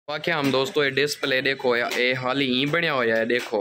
वाकया हम दोस्तों ये डिस्प्ले देखो ये हाल ही बनया होया है। देखो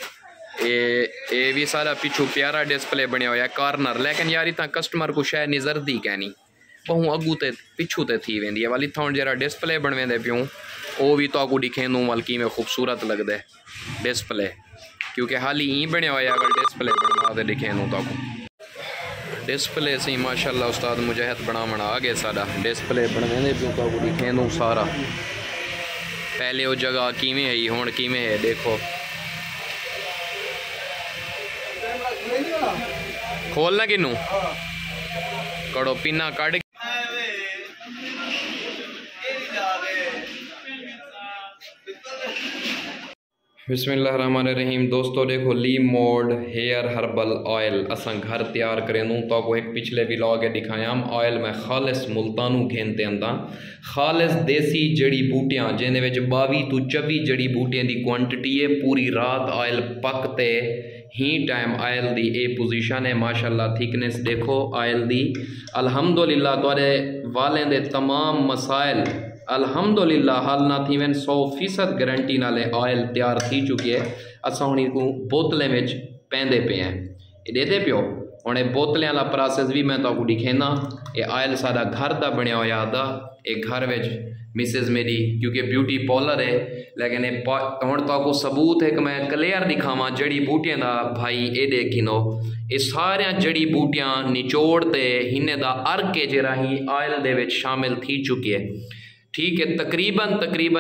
ये भी सारा पिछू प्यारा डिस्प्ले बनया होया है कार्नर, लेकिन यार इतना कस्टमर को शायद नजर दी कहनी बहु अगू ते पिछू ते थी वेंदी है वाली थोड़ा जरा डिस्प्ले बनवेंदे प्यूं वो भी तो आपको दिखेंदू वाल की में खूबसूरत लगता है डिस्प्ले, क्योंकि हाल ही बनया होया अगर डिस्प्ले बनवा दे दिखेंदू तो आपको डिस्प्ले से माशाल्लाह उस्ताद मुजाहिद बनावण आ गए सारा डिस्प्ले बनवेंदे प्यूं तो आपको दिखेंदू सारा। पहले वो जगह किमें है हुण किमें है देखो। खोलना किनू कड़ो पिना कड़ बिस्मिल्लाहिर्रहमानिर्रहीम। दोस्तों देखो ली मोड हेयर हर्बल ऑयल असा घर तैयार करें तो को एक पिछले व्लॉग दिखाया हम ऑयल में खालिस मुल्तानू घेनते आंदा खालिस देसी जड़ी बूटियां जिन्हें 22 तो 24 जड़ी बूटियां की क्वांटिटी है। पूरी रात ऑयल पकते ही टाइम ऑयल दी ए पोजीशन है माशाल्लाह। थिकनेस देखो ऑयल दी अल्हम्दुलिल्लाह तुहाडे वालें दे तमाम मसाइल अल्हम्दुलिल्लाह हल ना थी वन 100% गारंटी नाले ऑयल तैयार थी चुकी है। असा हुणी को बोतलें में पेंदे पे हैं ये देते पियो हुणे बोतलें वाला प्रोसेस भी मैं तो दिखेना। ये ऑयल सारा घर का बनया होया था ये घर में मिसेज मेरी क्योंकि ब्यूटी पार्लर है, लेकिन हुण तो सबूत है कि मैं क्लियर दिखावा जड़ी बूटियां का भाई ये देखिनो ये सारिया जड़ी बूटियां निचोड़ते हिने दा अर्क है जरा ही ऑयल दे विच शामिल थी चुकी है। ठीक है तकरीबन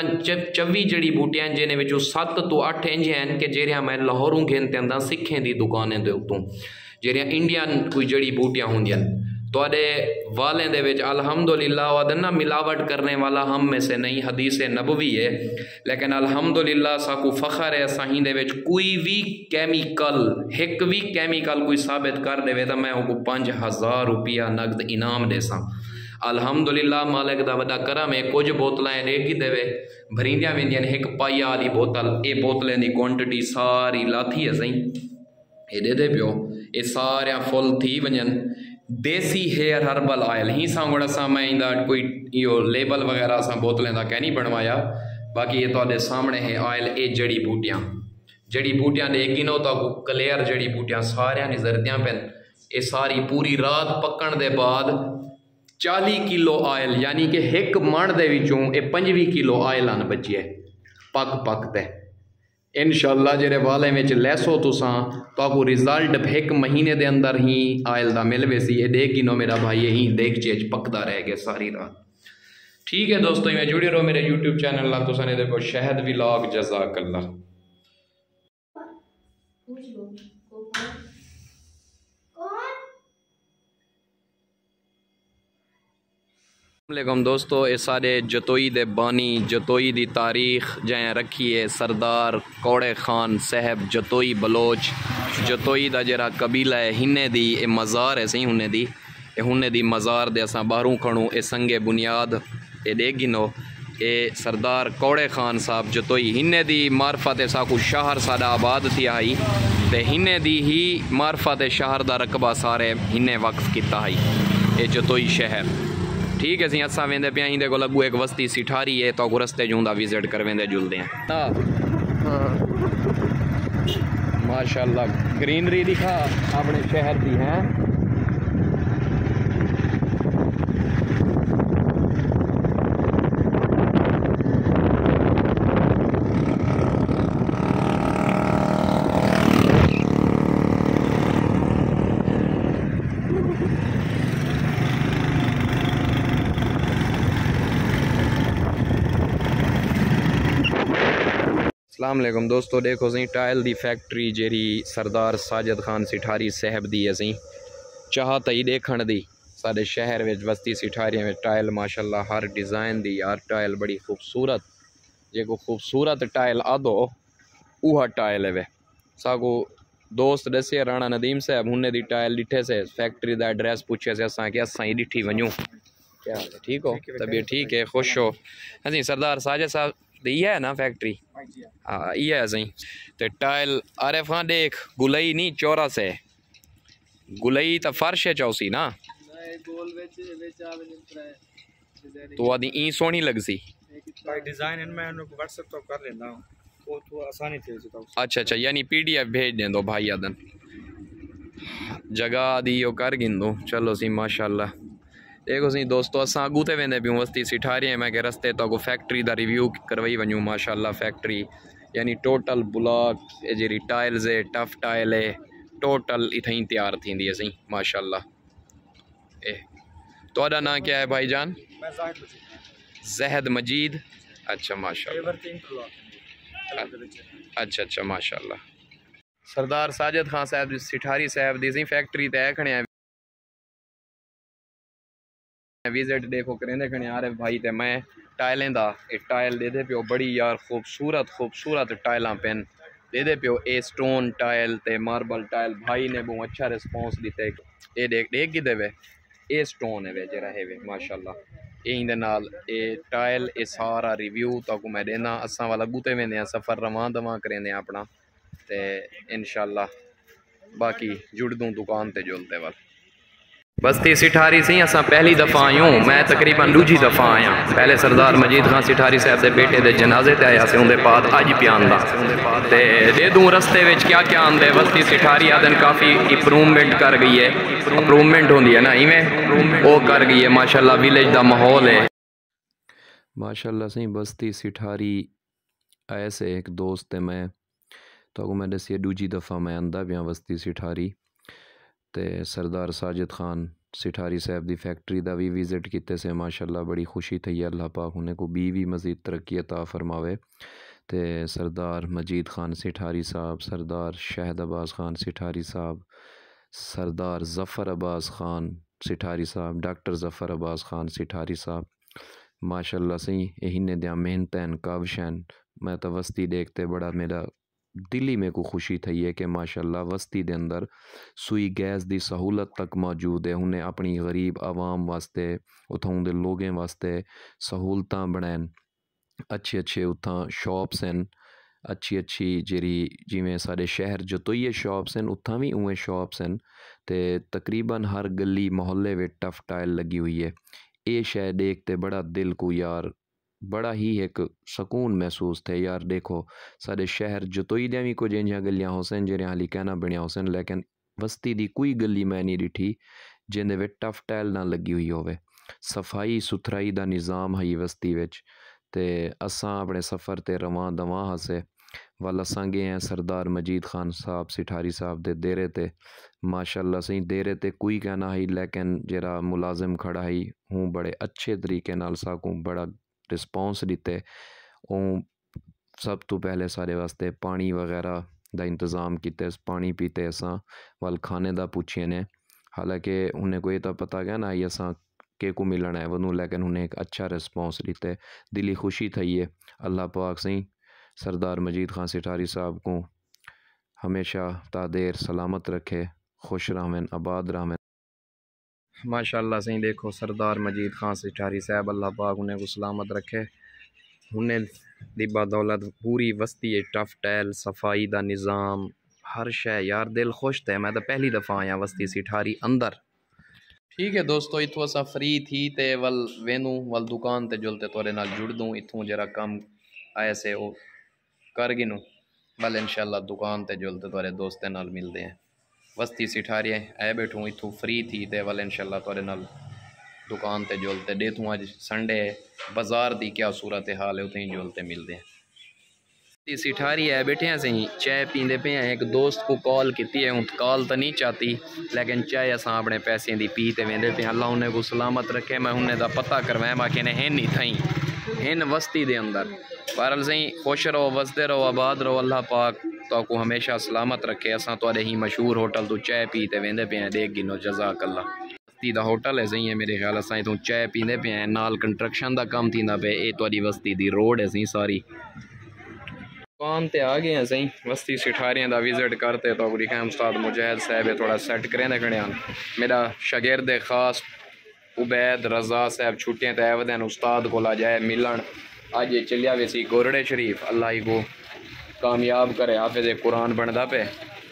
24 जड़ी बूटियां जिन्हें 7 तो 8 इंज हैं कि जेरिया मैं लाहौरों घेनते आंदा सिखें दी दुकानें दे उत्तों जेरिया इंडियन कोई जड़ी बूटियां होंदियां तुहाडे वालें दे विच अल्हम्दुलिल्लाह वादा ना मिलावट करने वाला हम में से नहीं हदीस नबवी है, लेकिन अल्हम्दुलिल्लाह साकू फखर है असा दे विच कोई भी कैमिकल एक भी कैमिकल कोई साबित कर देवे तो मैं उनको 5000 रुपया नगद इनाम देसा। अल्हम्दुलिल्लाह मालिक दा वड्डा करम है। कुछ बोतलें रेगी देवे भरींदियां वेंदियां एक पाइया वाली बोतल ये बोतलें की क्वांटिटी सारी लाथी है सही ये दे पियो ये सारे फुल थी वजन देसी हेयर हर्बल ऑयल ही सांगुण असा मैं इंदा कोई यो लेबल वगैरह असा बोतलें का कह नहीं बनवाया। बाकी ये तो सामने है ऑयल ये जड़ी बूटियां देखिनो तो क्लियर जड़ी बूटियां सारिया नजरदियां पेन ये सारी पूरी रात पकण दे बाद 40 किलो ऑयल यानी कि एक मण दे विचों ये 25 किलो ऑयल आन बची है पकते इंशाअल्लाह जेरे वाले में लैसो तुसा तो रिजल्ट एक महीने दे अंदर ही ऑयल दा मिल वेसी ये देख गिनो मेरा भाई यही देख चेज पकता रह गया सारी रात। ठीक है दोस्तों मैं जुड़े रहो मेरे यूट्यूब चैनल ला तुसा ने देखो शहद व्लॉग जज़ाकल्लाह। दोस्तों ये सारे जतोई दे बानी जतोई दी तारीख जैं रखी है सरदार कौड़े खान साहब जतोई बलोच जतोई दा जरा कबीला है हिन्ने दी ये मज़ार है सही हुन्ने दी मज़ार दे असा बाहरों खड़ू ये संगे बुनियाद ये देख गिनो ये सरदार कौड़े खान साहब जतोई हिन्ने दी मार्फत साकू शहर साडा आबाद थी आई ते हिन्ने दी ही मार्फत शहर दा रकबा सारे हिन्ने वक्फ किता आई ये जतोई शहर। ठीक है सी असा वेंदे पिया इंदे को लगू एक वस्ती सिठारी है तो रस्ते जूंदा विजिट कर वेंदे जुलदे हैं। माशाल्लाह ग्रीनरी दिखा अपने शहर दी है। अस्सलाम वालेकुम दोस्तों देखो सही टाइल दी फैक्ट्री जेरी सरदार साजिद खान सिठारी साहब दी है सही चाहत ही देखण दी साडे शहर में बस्ती सिठारियों में टाइल माशाल्लाह हर डिज़ाइन दी यार टाइल बड़ी खूबसूरत जो खूबसूरत टाइल आदो उहा टाइल है वे सागो दोस्त दसे राणा नदीम साहब हुन्ने दी टाइल डिठे से फैक्ट्री का एड्रैस पूछे से असा कि असा ही डिठी वनूँ क्या हाल है ठीक हो तबीयत ठीक है खुश हो हाँ सरदार साजिद साहब ये है ना फैक्ट्री हाँ ये है सही तो टाइल आरिफ खान देख गुलई नहीं चौरस है गुलई तो फर्श है चौसी ना तो आदि ई सोहनी लगसी भाई डिजाइन इनमें उनको व्हाट्सएप तो कर लेना वो तो आसानी थी तो। अच्छा यानी PDF भेज दें दो भाई आदन जगह दी यो कर गिंदो चलो सी माशाल्लाह। देखो सी दोस्तों असां अगू ते वेंदे पियूं वस्ती सिठारी मैं के रस्ते तो फैक्ट्री दा रिव्यू करवाई वञूं माशाल्लाह। फैक्ट्री यानी टोटल ब्लॉक जी टाइल्स है टफ टाइल है टोटल इथई तैयार थींदी असीं माशाल्लाह। ए तोड़ा नाम क्या है भाईजान? जहद मजीद। अच्छा माशाल्लाह। अच्छा माशाल्लाह। सरदार साजिद खान साहब सिठारी साहब दी फैक्ट्री तय खड़े विजिट देखो करेंदे खड़े आ रहे भाई ते मैं टाइलें दा टाइल दे दे पियो बड़ी यार खूबसूरत टाइलां पेन दे दे पियो ए स्टोन टाइल ते मार्बल टाइल भाई ने बहुत अच्छा रिस्पॉन्स दिते। ये देख किदे वे ए स्टोन है वे जरा है वे माशाल्लाह। ये नाल ए टाइल ए सारा रिव्यू तक मैं देना असा वाला गुते वेंदे सफ़र रवां दवां करेंदे अपना ते इंशाल्लाह बाकी जुड़ दूँ दुकान ते जुलते वाल। बस्ती सिठारी सी असा पहली दफ़ा आयूँ मैं तकरीबन दूजी दफ़ा आया। पहले सरदार मजीद खान सिठारी साहब के बेटे के जनाजे ते आया से उनके बाद अज पे आंदा ते दे दूँ रस्ते में क्या क्या आंदे। बस्ती सिठारी आदन काफ़ी इंप्रूवमेंट कर गई है इंप्रूवमेंट होंदी है ना इवें वो कर गई है माशाल्लाह। विलेज का माहौल है माशाल्लाह सही। बस्ती सिठारी आए से एक दोस्त है मैं तो मैं दसी दूजी दफ़ा मैं आंदा पिया बस्ती सिठारी ते सरदार साजिद खान सिठारी साहब की फैक्ट्री का भी विजिट किते से माशाल्लाह। बड़ी खुशी थी अल्लाह पाक उन्हें को भी मज़ीद तरक्की अता फरमावे। ते सरदार मजीद खान सिठारी साहब, सरदार शहद अब्बास खान सिठारी साहब, सरदार ज़फ़र अब्बास खान सिठारी साहब, डॉक्टर ज़फ़र अब्बास खान सिठारी साहब माशाल्लाह सही इन्हें दिया मेहनतन काविशन मैं तो वस्ती देखते बड़ा मेरा दिली में को खुशी थी है कि माशाल्लाह वस्ती दे अंदर सुई गैस की सहूलत तक मौजूद है। उन्हें अपनी गरीब आवाम वास्ते उतों दे लोगों वास्ते सहूलत बनैन अच्छे उतना शॉप्स हैं अच्छी जी जिमें साढ़े शहर जतोइए शॉप्स हैं उतना भी उवें शॉप्स हैं ते तकरीबन हर गली मोहल्ले में टफ टाइल लगी हुई है। ये शय देखते बड़ा दिल को यार बड़ा ही एक सुकून महसूस थे यार। देखो साढ़े शहर जतोई दियां भी कुछ इंजियां गलियां होसन जेरियां हाली कहना बनिया होसन लेकिन वस्ती दी कोई गली मैं नहीं डिठी जिंदे विच टफ टाइल ना लगी हुई होवे। सफाई सुथराई दा निज़ाम है वस्ती विच ते असां अपने सफ़र ते रवां दवां हसे वाल असां गए हैं सरदार मजीद खान साहब सिठारी साहब दे डेरे ते माशाल्लाह सही डेरे ते कोई कहना है लेकिन जरा मुलाजिम खड़ा है हूँ बड़े अच्छे तरीके नाल साकू बड़ा रिस्पॉन्स दिते। सब तो पहले सारे वास्ते पानी वगैरह का इंतज़ाम किते पानी पीते असां वाल खाने का पूछिए ने हालांकि उन्हें कोई तो पता गया ना ही असां के को मिलना है वनू लेकिन उन्हें एक अच्छा रिस्पॉन्स दिते दिली खुशी थी है। अल्लाह पाक सही सरदार मजीद खान सिठारी साहब को हमेशा तादेर सलामत रखे खुश रहें आबाद रहें माशाल्लाह सही। देखो सरदार मजीद खान सिठारी साहब अल्लाह पाक उन्हें को सलामत रखे उन्हें दिबा दौलत पूरी वस्ती है टफ टाइल सफाई का निज़ाम हर शय यार दिल खुश थे। मैं तो पहली दफ़ा आया वस्ती सिठारी अंदर। ठीक है दोस्तों इतों असा फ्री थी ते वल वेनू वल दुकान ते जुलते थोड़े नाल जुड़ दूँ इतों जरा कम आए से वो कर गिनूँ वल इंशाल्लाह दुकान ते जुलते थोड़े दोस्तें नाल मिलते हैं। वस्ती सिठारी आए बैठूँ इतों फ्री थी ते वल इंशाल्लाह थोड़े नाल दुकान ते जुलते दे तू अज संडे बाजार दी क्या सूरत हाल है उतनी जुलते मिलते हैं। सिठारी है बैठे हैं सही चाय पींदे पे हैं। एक दोस्त को कॉल की है हूँ कॉल तो नहीं चाहती लेकिन चाय असा अपने पैसे की पी ते वेंदे पे अल्लाह उन्हें को सलामत रखे। मैं उन्हें का पता करवाया बाकी ने हिन ही थी हिन वस्ती दे अंदर पर सही खुश रहो वसते रहो आबाद रहो अल्लाह पाक तो को हमेशा सलामत रखे। असा तो ही मशहूर होटल तो चाय पी ते वेंदे पे हैं देख गिनो जज़ाक अल्लाह वस्ती दा होटल है सही है मेरे ख्याल असा इतों चाय पींदे पे हैं नाल कंस्ट्रक्शन का काम थी पे ये तो वस्ती दी रोड है सही सारी दुकान ते आ गए हैं सही वस्ती सिठारियाँ का विजिट करते तो लिखा उस्ताद मुजाहिद साहब है थोड़ा सेट करें खड़े मेरा शागिर्द खास उबैद रज़ा साहब छुट्टियाँ तय वदैन उस्ताद को ला जाए मिलन अज चलिया वैसी गोरड़े शरीफ अल्लाह ही को कामयाब करे हाफिज़ कुरान बनता पे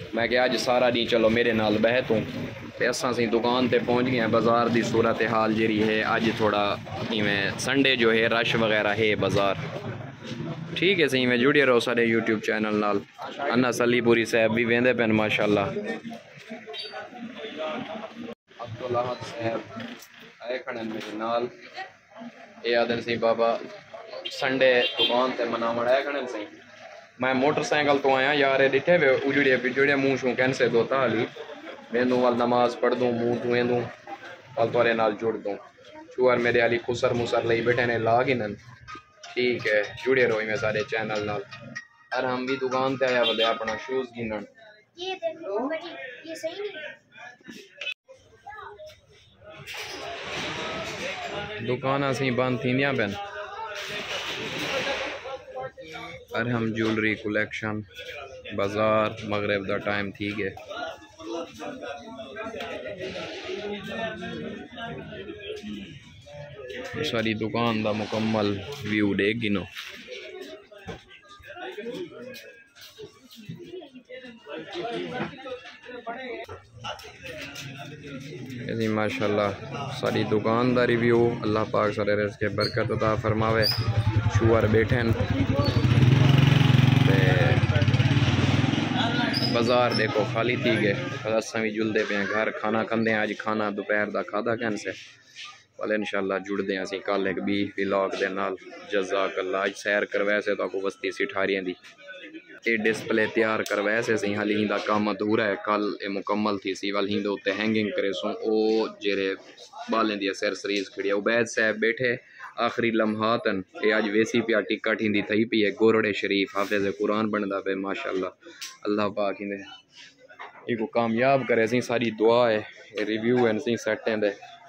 मैं क्या अज सारा दी चलो मेरे नाल बह तूं ते असां सी दुकान ते पहुंच गए हैं। बाज़ार दी सूरत हाल जी है अज थोड़ा इवें संडे जो है रश वगैरह है बाज़ार। ठीक है सही में जुड़े रहो सारे यूट्यूब चैनल नाल। अन्ना सलीपुरी साहब भी वेंदे पैन माशाल्लाह। अब्दुल्ला साहब आए खड़े मेरे नाल। ये आदन सी बाबा संडे दुकान ते मनावण आए खड़े सी। मैं मोटरसाइकिल तो आया यार डिठे वे उजड़े पिजड़े मुँह शू कैंसे दोता हाली वेंदू वाल नमाज पढ़ दूँ मुँह धुएं दूँ वाल तोरे नाल जुड़ दूँ चुअर मेरे आली खुसर मुसर लई बैठे ने लाग ही नन। ठीक है जुड़े रहो मैं सारे चैनल नाल। और हम भी दुकान ते आया बदे अपना शूज गिनन। ये देखो बड़ी ये सही नहीं दुकान असी बंद थींदियां पैन। और हम ज्वेलरी कलेक्शन बाजार मगरब दा टाइम थी गए। सारी दुकान दा मुकम्मल व्यू देख गिनो। माशाल्लाह सारी दुकान दा रिव्यू। अल्लाह पाक सारे रिज़्क़ बरकत अता फरमावे। शुअर बैठे बाजार देखो खाली थी गए। असां भी जुलते पे घर खाना खंदे अज खाना दोपहर का खादा कैन से वाले इंशाल्लाह जुड़ते हैं असी कल एक बी व्लॉग दे नाल। जज़ाकल्लाह अज सैर करवाए से तो बस्ती सिठारियां दी ये डिस्प्ले तैयार करवाए से सी हाली हिंदा काम अधूरा है। कल ये मुकम्मल थी सी वाल हिंदे उत्ते हैंगिंग करे सो ओ जेरे बालें दी एक्सेसरीज खड़ी। उबैद साहब बैठे आखिरी लम्हातन ये अज वेसी पिया टिकट हिंदी थी पी है गोरड़े शरीफ हाफिज़ कुरान बनता पे माशाल्लाह। अल्लाह पाक हिंदे इको कामयाब करे सी सारी दुआ है। रिव्यू हैं सी सेट हैं दे